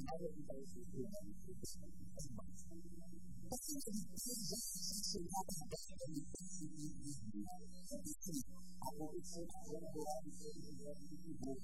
nada que vai ser criado por você. Assim, ele precisa chegar a casa da licença de vida. A condição da colaborar com o projeto de boa.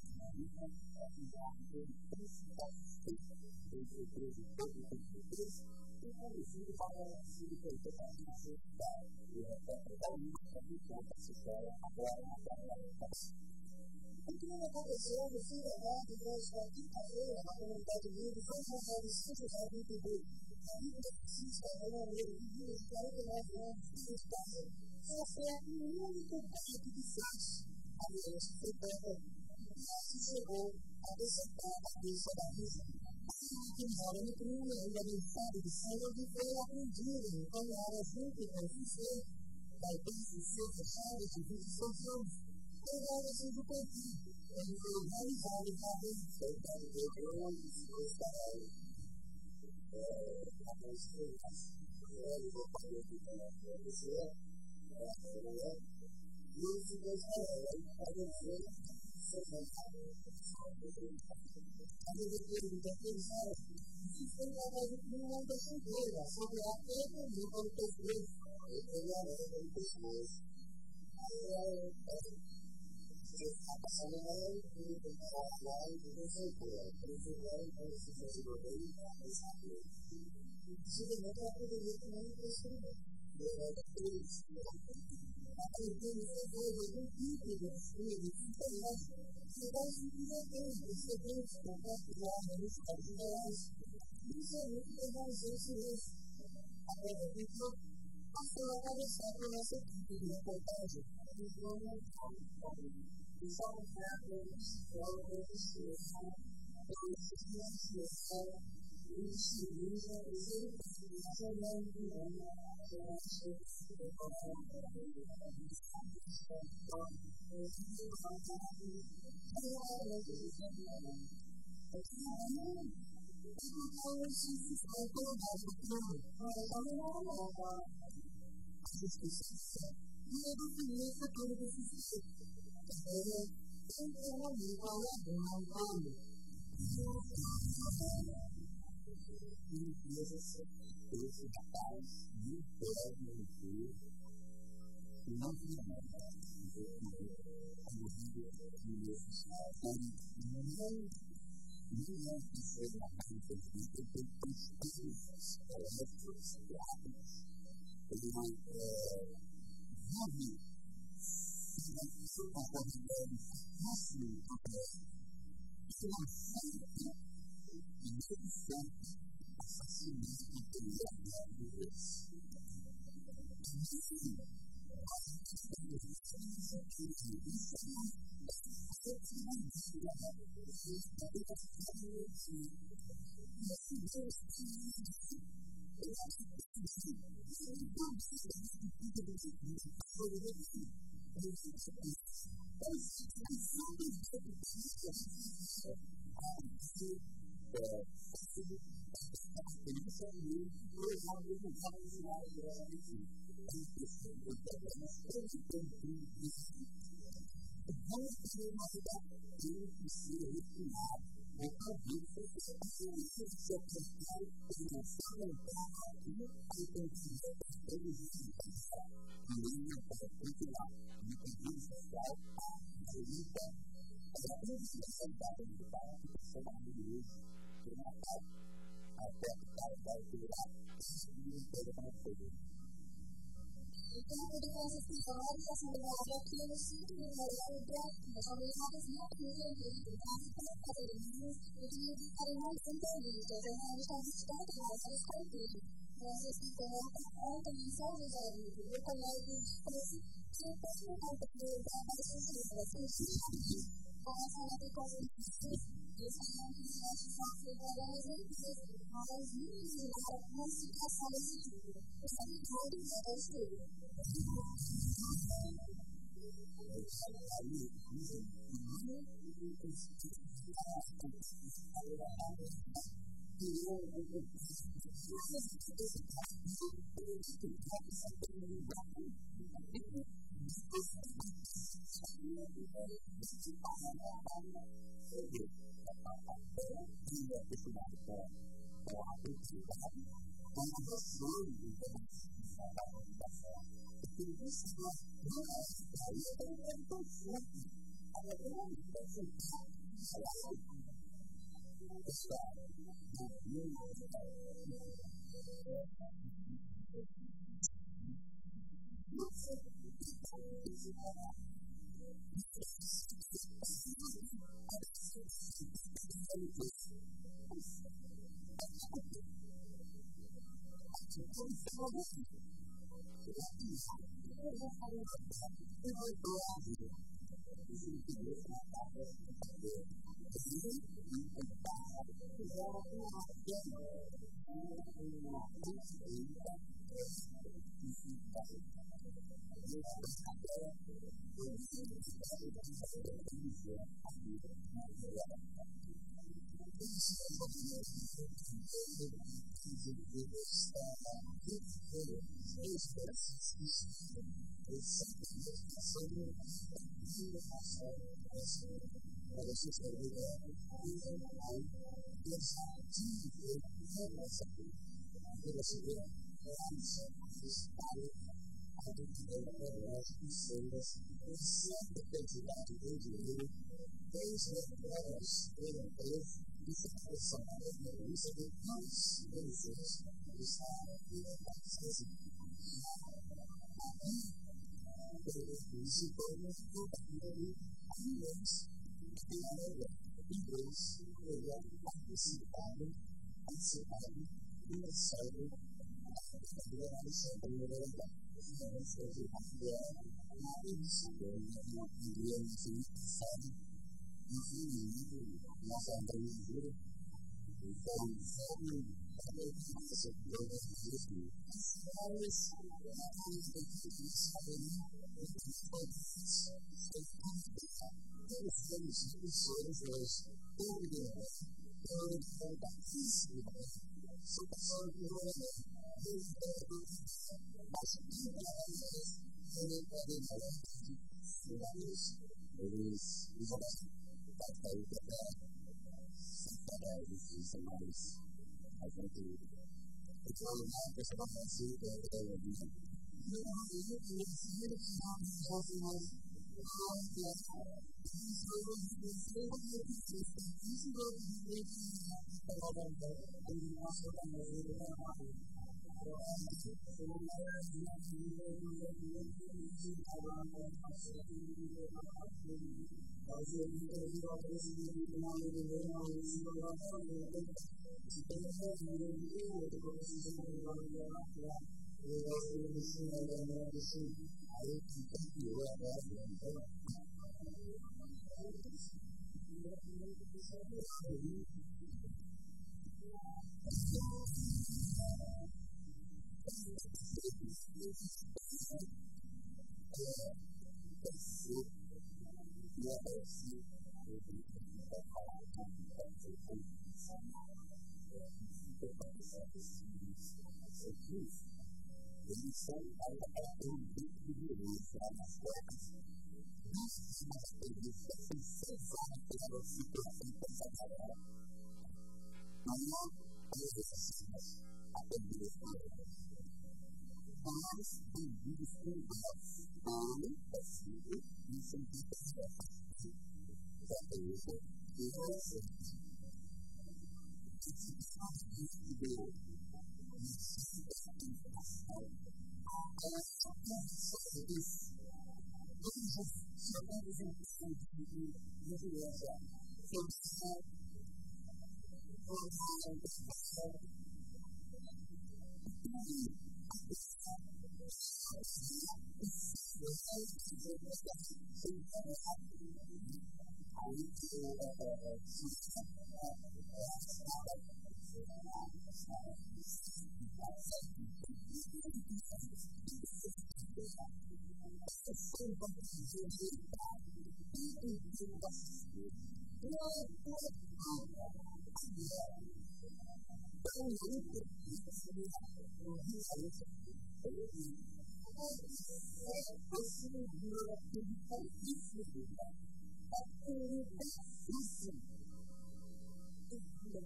E conduzido para o auxílio perfeitamente necessário. E representar o mundo que conta essa história agora na terra. O que aconteceu no fim da tarde desta quinta-feira na comunidade livre foi José de São José do Itaú. A vida taxista é uma mulher de 49 anos de idade. Ela foi o único caso de flash. A violência foi tanta que chegou a desatar a cabeça da vida. Que mora no crime, ainda no estado de saúde, foi apreendido em Canara junto com o Fiscal da IPCC fechada de 26 anos. Pegaram-se do perfil, ele foi realizado para a feita de drones, os caras, a pesquisa, ele foi para o que tem acontecer, e os dois caras, para o que a diretora de defesa foi através de uma pesquisa sobre a economia do pesquisa. Ele era do pesquisa. Está passando mal e está mal e não sei o que é. Por isso, agora, se fosse do rei, está bem. Simplesmente, ela poderia tomar um procedimento. Acreditando que houve algum tipo de estudo que interessa, se vai simplesmente perceber que o particular no Estado de Goiás, principalmente por razões civis. Agora, então, passou a conversar com essa equipe de reportagem. E só um prato de escola para instituição, e seguida, ele precisa não virar esse rapaz não pode manter e não tem nada a ver com ele. Como digo, não é que seja uma coisa que tem pesquisas elétricas, gráficas, ele vive se conformando fácil de ver. Isso não serve e não serve assassinato interior de Deus.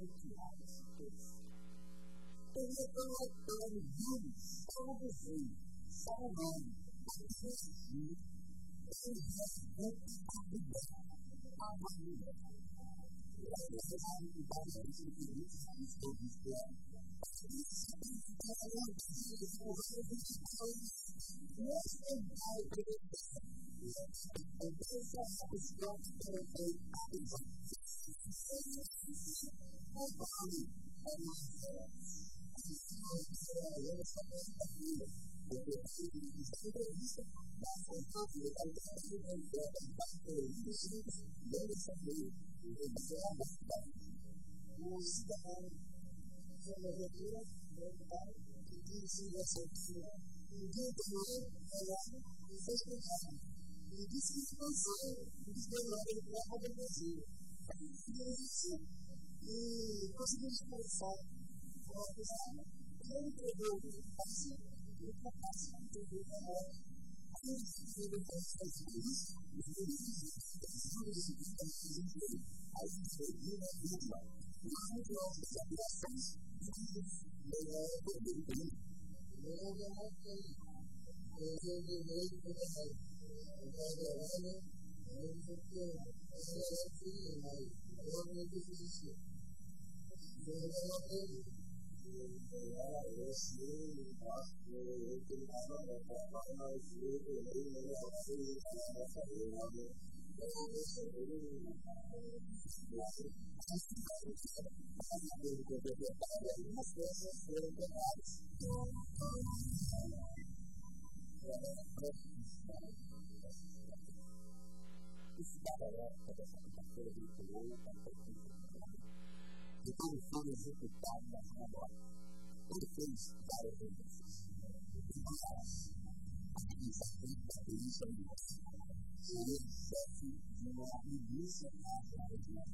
reais. Ele colocando vírus, salvando, ele a maneira. E disse que você desvelou ele para poder fazer. E conseguiu expressar uma questão que ele entregou assim, ele capaz de entender melhor. Ele entregou para as pessoas, ele a gente viu na vida, mas nós desafiações, melhor poder ter. Depois foi executado na sinagoga. Ele fez várias vezes. Isso aqui é isso aí. Ele chefe de uma milícia na área de uma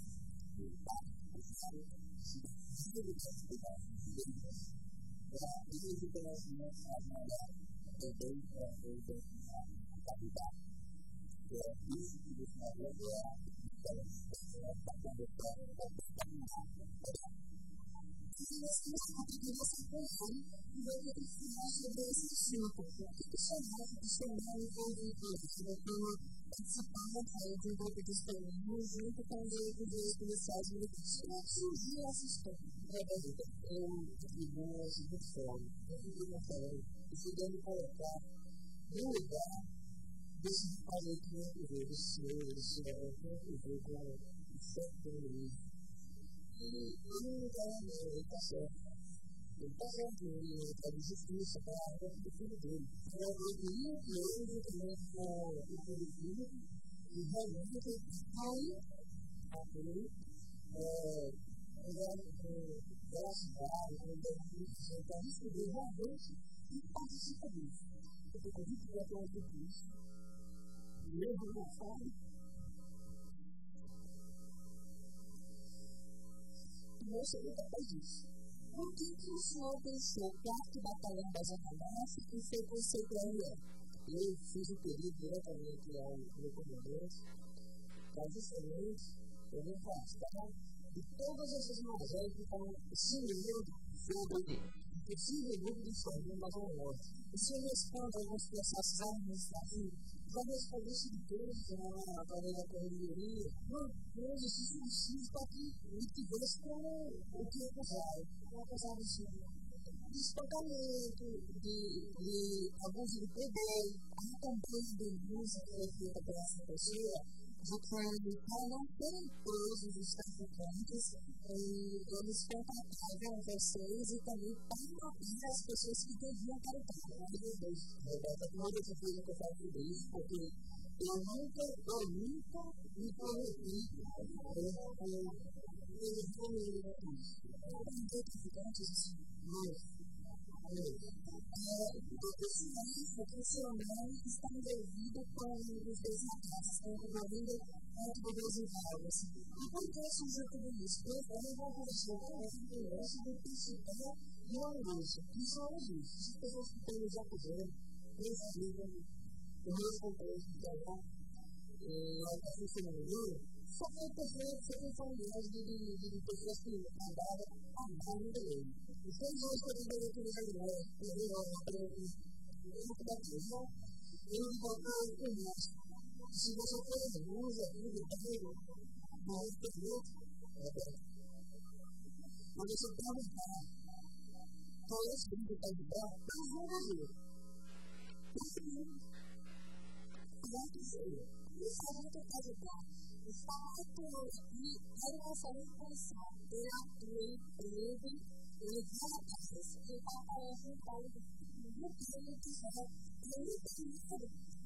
não seria capaz disso. Por que o senhor deixou o 4º Batalhão da Zona Norte e foi com o seu PRE? Eu fiz o pedido diretamente ao meu comandante para justamente eu me afastar de todas essas mazelas que estão simulando sobre o possível grupo de família da Zona Norte. O senhor responde a alguns processos administrativos, já respondeu isso de tudo, através da corregedoria. Não existe motivo para que ele tivesse como o que acusaram. Acusaram isso de espancamento, de abuso de poder, a campanha de música que foi feita pela essa pessoa, de que para não terem presos os traficantes, eles contratavam vocês e também para as pessoas que deviam carregar. Roberta, como eu te fiz que eu falo tudo isso, porque eu nunca me prometi traficantes assim, esse funcionário está envolvido com os desastres, envolvido com o Brasil. E por que surgiu tudo isso? Eu não vou conversar com essa criança do principal de uma angústia. Isso é angústia. As pessoas que estão nos acusando, percebem o meu contexto de trabalho, a funcionário, só que a pessoa que tem famílias de pessoas que andaram a mão dele. E quem não foi de direito de mulher, que virou uma coisa muito da coisa, ele botou o comércio. Se você for usa tudo, não entendeu? Mas você pode estar todo esse tempo que está de pé, mas não vai ver. Não precisa. Isso é muito casual. O fato de ele não saber pensar, ele atua, ele relata isso, ele aparece no colo do que ele quiser, ele tem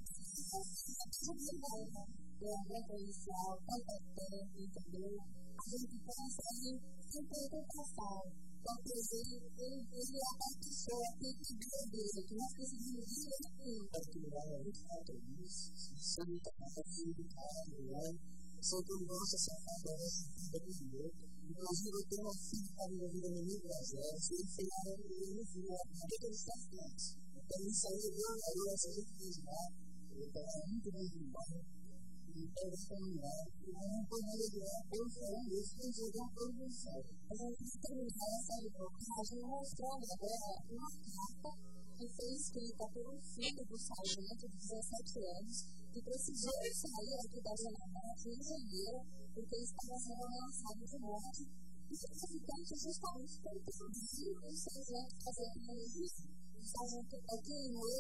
inicial, competente, entendeu? A gente consegue interpretação, porque ele é a pessoa que dele, que nós precisamos direitinho. Porque ele vai muito fato disso, sempre está fazendo, sempre gosta de ser famoso, inclusive eu tenho uma filha que está envolvida no livro das horas, e ele foi lá no filho, a vida dos cafés. Então ele saiu do aí, essa gente fez lá, ele estava muito bem de bairro, e ele foi lá, e não foi nada de lá, eu falando isso, eu joguei uma coisa no céu. Mas a gente terminou essa reportagem mostrando agora uma carta que foi escrita por um filho do sargento de 17 anos, que precisou sair aqui da Zona Norte em janeiro, porque ele estava sendo ameaçado de morte. E o traficante justamente foi perdido com o sargento fazendo isso. O sargento queimou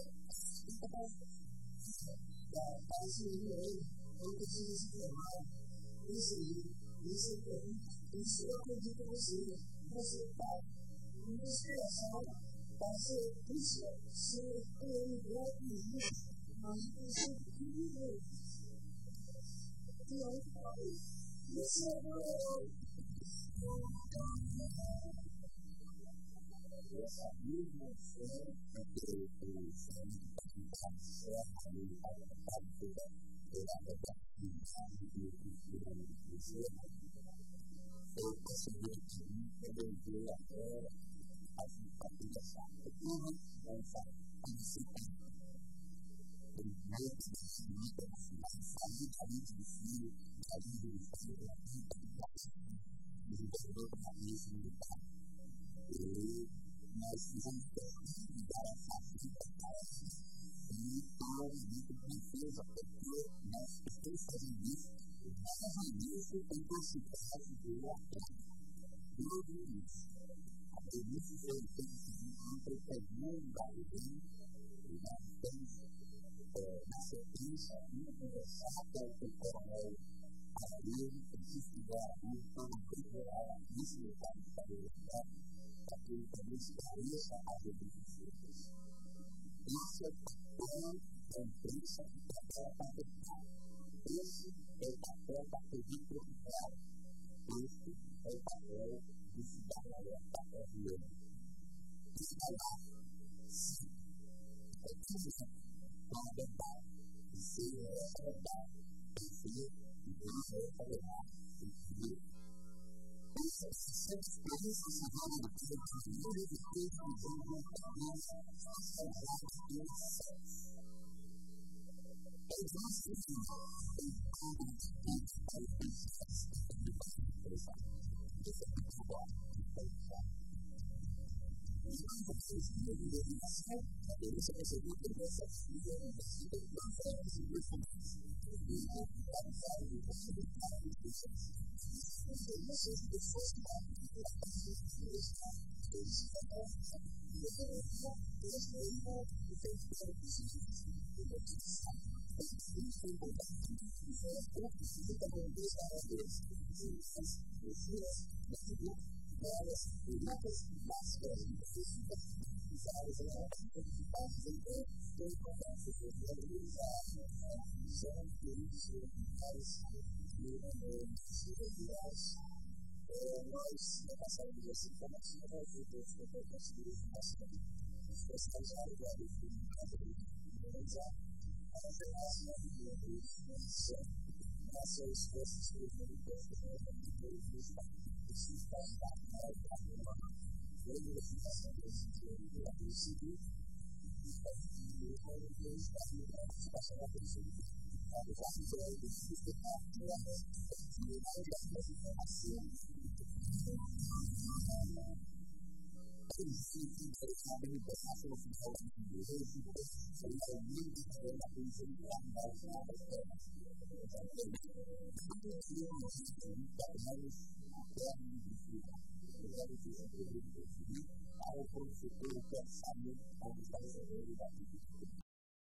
para o senhor, quando ele se formar, isso eu acredito em você está em inspiração para ser cristão, ser igual a Jesus, mas você vive. E aí, isso essa mesma fé que eu consegui entender até a vida chata. Tudo essa principal. Ele veio de vida na cidade, saiu da vida do filho, da vida do filho, da vida do pai, e voltou para a vida militar. E nós fizemos questão de dar essa vida para ele. E foi muito confusa, porque nós estamos fazendo isso. Mas isso tem possibilidade de ir atrás. Tudo isso. A premissa foi uma propaganda da vida, e nós temos, na sequência, conversar com o coronel Araújo, que estudou a vida, como preparar a missa do Pai de Estabilidade, para que ele também esclareça a vida dos filhos. Isso é o papel da imprensa que trabalha com a verdade. Esse é o papel da TV profissional. Esse é o papel do cidadão da terra. Está lá, sim, é tudo com a verdade. E se essa verdade, pensei, e Deus vai falar, entendeu? Essa experiência se vale do que eu não respeito no jogo da nossa